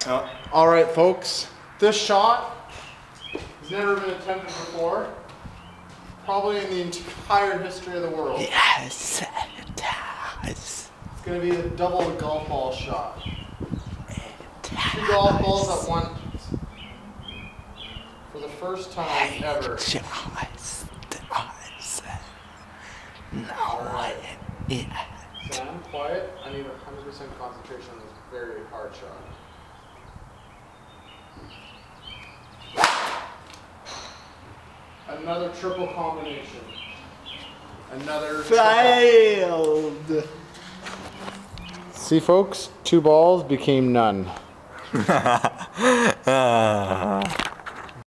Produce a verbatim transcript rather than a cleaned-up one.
Oh. All right, folks. This shot has never been attempted before. Probably in the entire history of the world. Yes, it has. It's going to be a double golf ball shot. It Two has. golf balls at once. For the first time ever. Just does. No, Right. it Sam, quiet. I need one hundred percent concentration on this very hard shot. Another triple combination. Another failed. See, folks, two balls became none. uh.